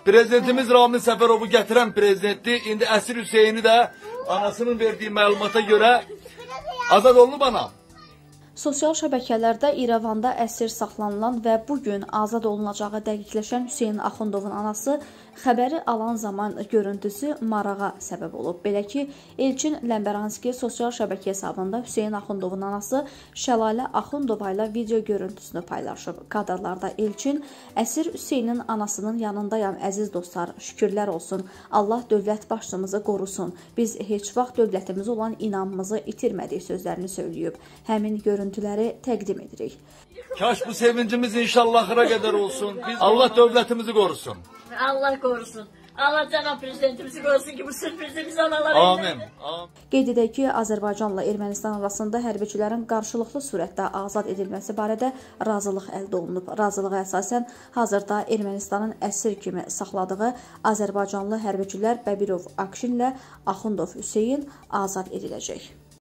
Prezidentimiz Ramin Səfərovu gətirən prezidentdir. İndi Əsir Hüseyni də anasının verdiyi məlumata görə azad olunub ana. Sosial şəbəkələrdə İrəvanda əsir saxlanılan və bugün azad olunacağı dəqiqləşən Hüseyn Axundovun anası xəbəri alan zaman görüntüsü marağa səbəb olub. Belə ki, Elçin Ləmbəranski sosial şəbəkə hesabında Hüseyn Axundovun anası Şəlalə Axundova ilə video görüntüsünü paylaşıb. Kadrlarda Elçin, əsir Hüseynin anasının yanındayam, əziz dostlar, şükürlər olsun. Allah dövlət başçımızı qorusun. Biz heç vaxt dövlətimiz olan inamımızı itirmədik sözlərini söyləyib. Həmin görüntüləri təqdim edirik. Kaş bu sevincimiz inşallah axıra qədər olsun. Allah dövlətimizi qorusun. Allah qorusun. Allah cənab prezidentimizi qorusun ki, bu sürprizi biz analara Amin. Qeyd edək ki, Azərbaycanla Ermənistan arasında hərbiçilərin qarşılıqlı surətdə azad edilməsi barədə razılıq əldə olunub. Razılığa əsasən hazırda Ermənistanın əsir kimi saxladığı Azərbaycanlı hərbiçilər Bəbirov Akşinlə Axundov Hüseyn azad ediləcək.